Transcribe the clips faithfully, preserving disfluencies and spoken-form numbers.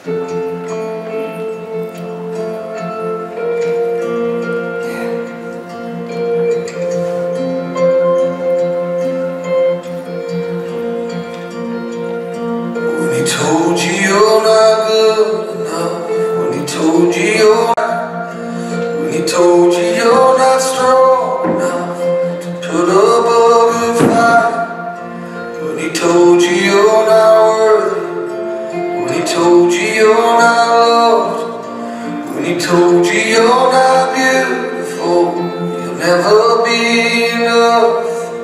When he told you you're not good enough, when he told you you're not, when he told you you're not strong enough to put up a good fight, when he told you you're not worthy, when he told you you're not loved, when he told you you're not beautiful, you'll never be enough.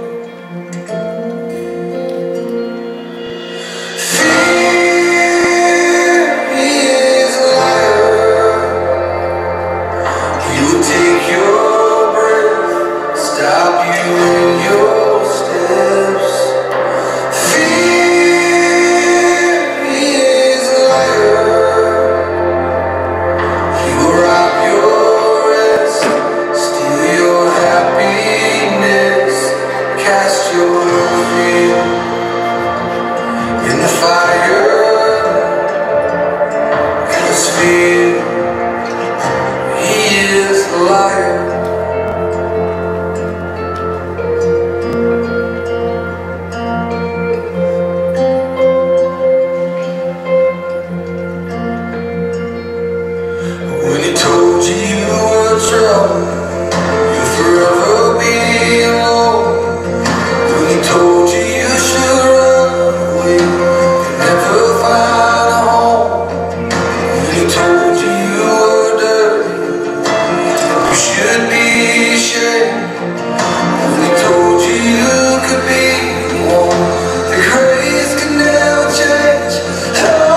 When he told you you were trouble, you'll forever be alone. When he told you you should run away, you'll never find a home. When he told you you were dirty, you should be ashamed. When he told you you could be the one that grace could never change. Oh,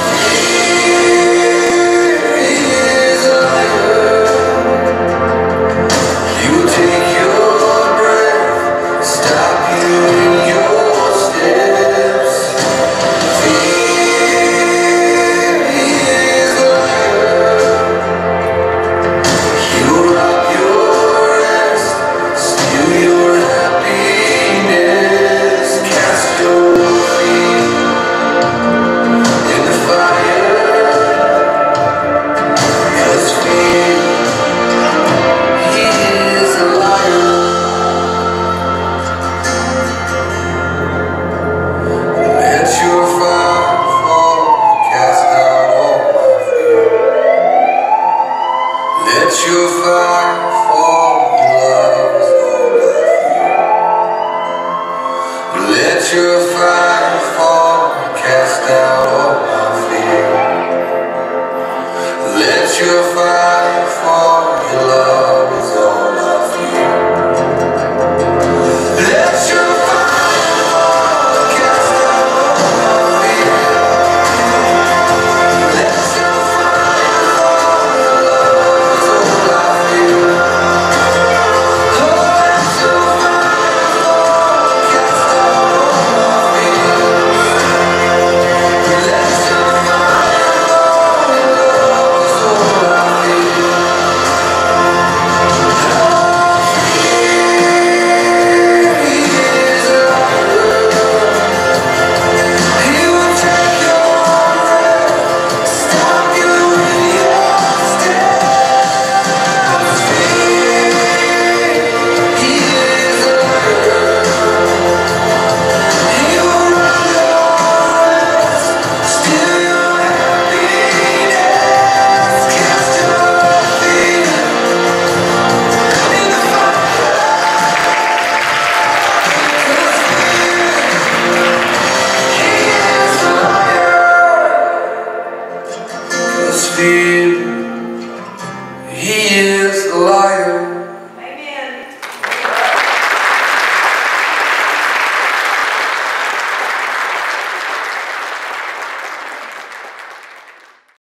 let your fire fall, love is all I feel. Let your fire fall, cast out all my fear. Let your fire fall, your love is all I feel. Let your fire fall, cast out all my fear. Let your fire fall, your love is all I feel. Oh, let your fire fall, cast out all my fears. Let your fire fall, your love is all I feel. Feel